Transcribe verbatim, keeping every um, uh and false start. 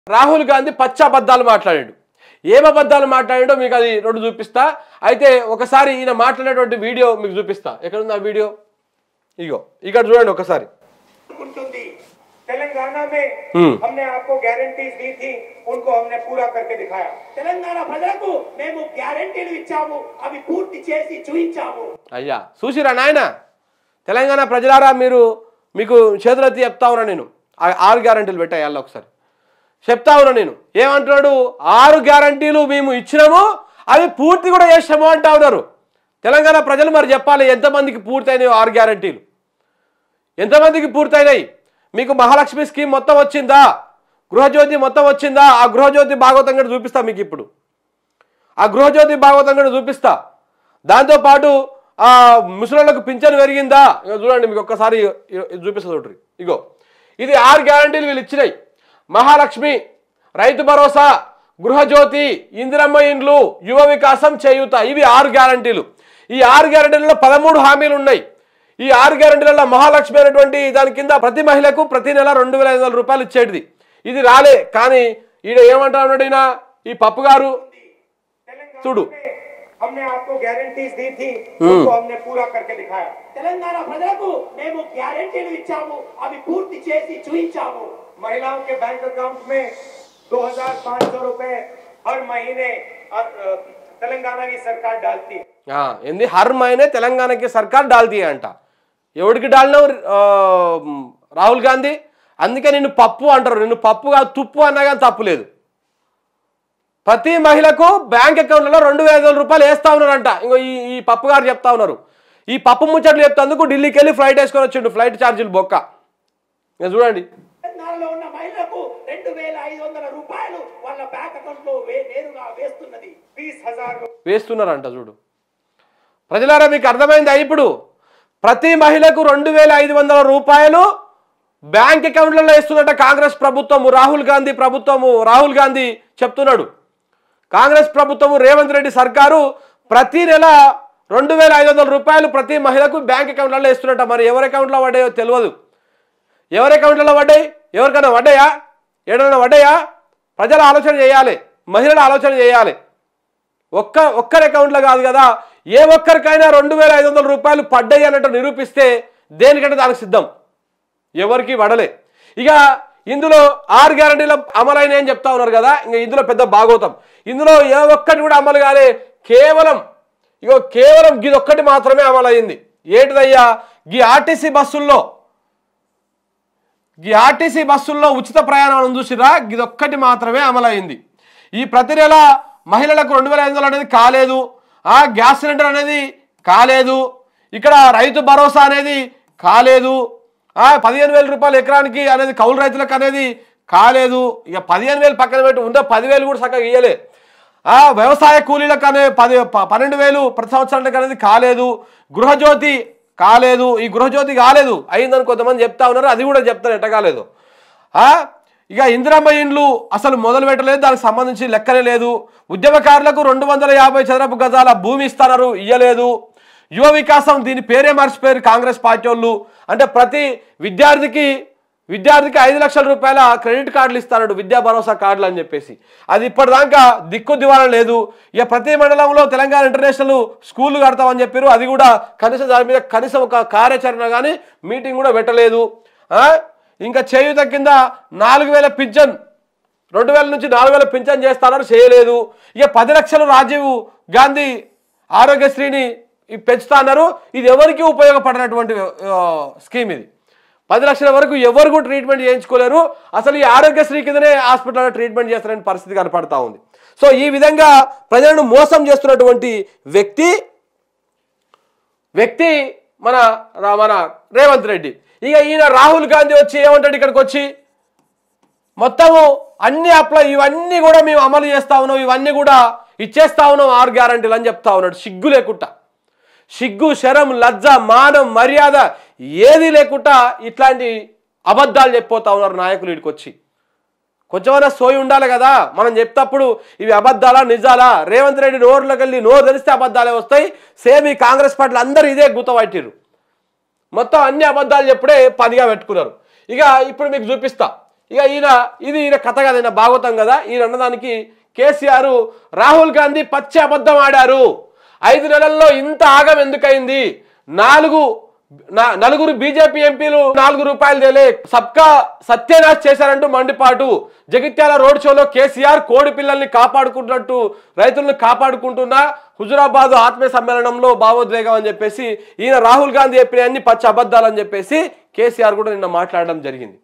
రాహుల్ గాంధీ పచ్చ అబద్ధాలు మాట్లాడాడు. ఏం అబద్ధాలు మాట్లాడాడో మీకు అది రెండు చూపిస్తా. అయితే ఒకసారి ఈయన మాట్లాడేటువంటి వీడియో మీకు చూపిస్తా. ఎక్కడుంది ఆ వీడియో? ఇగో ఇక్కడ చూడండి ఒకసారి. तेलंगाना में हमने आपको गारंटीज दी थी, उनको हमने पूरा करके दिखाया. तेलंगाना ప్రజలకు మేము గ్యారెంటీలు ఇచ్చాము, అవి పూర్తి చేసి చూపించాము. అయ్యా చూసిరా నాయన, తెలంగాణ ప్రజలారా మీరు మీకు చేతులెత్తి చెప్తా ఉన్నా నేను, ఆరు గ్యారెంటీలు పెట్టాయాల ఒకసారి చెప్తా ఉన్నా నేను. ఏమంటున్నాడు? ఆరు గ్యారెంటీలు మేము ఇచ్చినాము, అవి పూర్తి కూడా చేసాము అంటా ఉన్నారు. తెలంగాణ ప్రజలు మరి చెప్పాలి ఎంతమందికి పూర్తయినాయి ఆరు గ్యారెంటీలు, ఎంతమందికి పూర్తయినాయి? మీకు మహాలక్ష్మి స్కీమ్ మొత్తం వచ్చిందా? గృహజ్యోతి మొత్తం వచ్చిందా? ఆ గృహజ్యోతి భాగవతం కూడా చూపిస్తా మీకు. ఇప్పుడు ఆ గృహజ్యోతి భాగవతం కూడా చూపిస్తా. దాంతోపాటు ఆ ముసలోళ్ళకు పింఛను పెరిగిందా చూడండి, మీకు ఒక్కసారి చూపిస్తా చూడండి. ఇగో ఇది ఆరు గ్యారంటీలు వీళ్ళు ఇచ్చినాయి. మహాలక్ష్మి, రైతు భరోసా, గృహజ్యోతి, ఇందిరమ్మ ఇండ్లు, యువ వికాసం, చేయూత, ఇవి ఆరు గ్యారంటీలు. ఈ ఆరు గ్యారంటీలలో పదమూడు హామీలు ఉన్నాయి. ఈ ఆరు గ్యారెంటీలలో మహాలక్ష్మి అనేటువంటి దాని కింద ప్రతి మహిళకు ప్రతి నెల రెండు వేల ఐదు వందల రూపాయలు ఇచ్చేటిది. ఇది రాలే. కానీ ఈడ ఏమంటా ఉన్నాడు ఈయన, ఈ పప్పు గారు చూడు. हमने आपको गारंटीज दी थी, उनको हमने पूरा करके दिखाया. తెలంగాణ ప్రజలకు మేము గ్యారెంటీలు ఇచ్చాము, అవి పూర్తి చేసి చూపించాము. महिलाओं के बैंक अकाउंट में दो हज़ार पाँच सौ रुपए हर महीने तेलंगाना की सरकार डालती है. हां ఏంది హర్ మహీనే తెలంగాణ की सरकार डालती है అంట. ఎవరికి డాల్నావు? రాహుల్ గాంధీ. అందుకే నిన్ను పప్పు అంటారు. నిన్ను పప్పుగా తుప్పు అన్నా కానీ తప్పు లేదు. ప్రతి మహిళకు బ్యాంక్ అకౌంట్లలో రెండు వేల ఐదు వందల రూపాయలు వేస్తా ఉన్నారంట. ఇంకో ఈ ఈ పప్పు గారు చెప్తా ఉన్నారు. ఈ పప్పు ముచ్చట్లు చెప్తాందుకు ఢిల్లీకి వెళ్ళి ఫ్లైట్ వేసుకొని వచ్చిండు. ఫ్లైట్ ఛార్జీలు బొక్క. నేను చూడండి, తెలంగాణలో ఉన్న మహిళలకు రెండు వేల ఐదు వందల రూపాయలు వాళ్ళ బ్యాంక్ అకౌంట్లో నేరుగా వేస్తున్నది. बीस हज़ार వేస్తున్నారంట. చూడు ప్రజలారా, మీకు అర్థమైందా? ఇప్పుడు ప్రతి మహిళకు రెండు వేల ఐదు వందల రూపాయలు బ్యాంక్ అకౌంట్లలో ఇస్తున్నట్ట కాంగ్రెస్ ప్రభుత్వము, రాహుల్ గాంధీ ప్రభుత్వము. రాహుల్ గాంధీ చెప్తున్నాడు, కాంగ్రెస్ ప్రభుత్వము, రేవంత్ రెడ్డి సర్కారు ప్రతి నెల రెండు వేల ఐదు వందల రూపాయలు ప్రతి మహిళకు బ్యాంక్ అకౌంట్లలో ఇస్తున్నట్ట. మరి ఎవరి అకౌంట్లో పడ్డాయో తెలియదు. ఎవరి అకౌంట్లలో పడ్డాయి? ఎవరికైనా పడ్డాయా? ఏడైనా పడ్డాయా? ప్రజలు ఆలోచన చేయాలి, మహిళలు ఆలోచన చేయాలి. ఒక్క ఒక్కరి అకౌంట్లో కాదు కదా, ఏ ఒక్కరికైనా రెండు వేల ఐదు వందల రూపాయలు పడ్డాయి అన్నట్టు నిరూపిస్తే దేనికంటే దానికి సిద్ధం. ఎవరికి పడలే. ఇక ఇందులో ఆరు గ్యారెంటీల అమలైన అని చెప్తా ఉన్నారు కదా, ఇంకా ఇందులో పెద్ద భాగవతం. ఇందులో ఏ ఒక్కటి కూడా అమలు కాలే. కేవలం ఇగో కేవలం గిది ఒక్కటి మాత్రమే అమలైంది. ఏంటిదయ్యా? గీ ఆర్టీసీ బస్సుల్లో గీ ఆర్టీసీ బస్సుల్లో ఉచిత ప్రయాణం చూసిరా, గిది ఒక్కటి మాత్రమే అమలైంది. ఈ ప్రతి నెల మహిళలకు రెండు వేల ఐదు వందలు అనేది కాలేదు. ఆ గ్యాస్ సిలిండర్ అనేది కాలేదు. ఇక్కడ రైతు భరోసా అనేది కాలేదు. ఆ పదిహేను వేల రూపాయలు ఎకరానికి అనేది కౌలు రైతులకు అనేది కాలేదు. ఇక పదిహేను వేలు పక్కన పెట్టి ఉంటే పదివేలు కూడా చక్కగా ఇయ్యలే. ఆ వ్యవసాయ కూలీలకు అనే పది పన్నెండు వేలు ప్రతి సంవత్సరానికి అనేది కాలేదు. గృహజ్యోతి కాలేదు. ఈ గృహజ్యోతి కాలేదు అయిందని కొంతమంది చెప్తా ఉన్నారు. అది కూడా చెప్తారు ఎట్ట కాలేదు. ఆ ఇక ఇందిరమ్మ ఇండ్లు అసలు మొదలు పెట్టలేదు, దానికి సంబంధించి లెక్కనే లేదు. ఉద్యమకారులకు రెండు వందల యాభై చదరపు గజాల భూమి ఇస్తున్నారు, ఇయ్యలేదు. యువ వికాసం, దీని పేరే మర్చిపోయారు కాంగ్రెస్ పార్టీ వాళ్ళు. అంటే ప్రతి విద్యార్థికి విద్యార్థికి ఐదు లక్షల రూపాయల క్రెడిట్ కార్డులు ఇస్తాడు, విద్యా భరోసా కార్డులు అని చెప్పేసి. అది ఇప్పటిదాకా దిక్కు దివాణం లేదు. ఇక ప్రతి మండలంలో తెలంగాణ ఇంటర్నేషనల్ స్కూళ్ళు కడతామని చెప్పారు. అది కూడా కనీసం దాని మీద కనీసం ఒక కార్యాచరణ కానీ మీటింగ్ కూడా పెట్టలేదు. ఇంకా చేయూత కింద నాలుగు వేల పింఛన్, రెండు వేల నుంచి నాలుగు వేల పింఛన్ చేస్తానని చేయలేదు. ఇక పది లక్షలు రాజీవ్ గాంధీ ఆరోగ్యశ్రీని పెంచుతా అన్నారు. ఇది ఎవరికి ఉపయోగపడినటువంటి స్కీమ్. ఇది పది లక్షల వరకు ఎవరు కూడా ట్రీట్మెంట్ చేయించుకోలేరు. అసలు ఈ ఆరోగ్యశ్రీ కిందనే హాస్పిటల్లో ట్రీట్మెంట్ చేస్తారనే పరిస్థితి కనపడతా ఉంది. సో ఈ విధంగా ప్రజలను మోసం చేస్తున్నటువంటి వ్యక్తి వ్యక్తి మన మన రేవంత్ రెడ్డి. ఇక ఈయన రాహుల్ గాంధీ వచ్చి ఏమంటాడు, ఇక్కడికి వచ్చి మొత్తము అన్ని అప్లై ఇవన్నీ కూడా మేము అమలు చేస్తా ఉన్నాం, ఇవన్నీ కూడా ఇచ్చేస్తా ఉన్నాం ఆరు గ్యారంటీలు అని చెప్తా ఉన్నాడు. సిగ్గు లేకుండా, సిగ్గు శరం లజ్జ మానం మర్యాద ఏది లేకుండా ఇట్లాంటి అబద్ధాలు చెప్పిపోతా ఉన్నారు నాయకులు. వీడికి వచ్చి కొంచెమైనా సోయి ఉండాలి కదా. మనం చెప్తప్పుడు ఇవి అబద్ధాలా నిజాలా? రేవంత్ రెడ్డి నోరులోకి వెళ్ళి నోరు తెలిస్తే అబద్ధాలే వస్తాయి. సేమ్ ఈ కాంగ్రెస్ పార్టీలు అందరూ ఇదే గుతపట్టిరు. మొత్తం అన్ని అబద్ధాలు చెప్పుడే పనిగా పెట్టుకున్నారు. ఇక ఇప్పుడు మీకు చూపిస్తా. ఇక ఈయన ఇది ఈయన కథ కదా, ఈయన భాగవతం కదా. ఈయన అన్నదానికి కేసీఆర్ రాహుల్ గాంధీ పచ్చి అబద్ధం ఆడారు, ఐదు నెలల్లో ఇంత ఆగం ఎందుకైంది, నాలుగు నలుగురు బీజేపీ ఎంపీలు నాలుగు రూపాయలు తేలే సబ్కా సత్యనాశ్ చేశారంటూ మండిపాటు. జగిత్యాల రోడ్ షోలో కేసీఆర్ కోడి పిల్లల్ని కాపాడుకుంటున్నట్టు రైతులను కాపాడుకుంటున్నా హుజురాబాద్ ఆత్మీయ సమ్మేళనంలో భావోద్వేగం అని చెప్పేసి ఈయన రాహుల్ గాంధీ చెప్పిన అన్ని పచ్చి అబద్ధాలు అని చెప్పేసి కేసీఆర్ కూడా నిన్న మాట్లాడడం జరిగింది.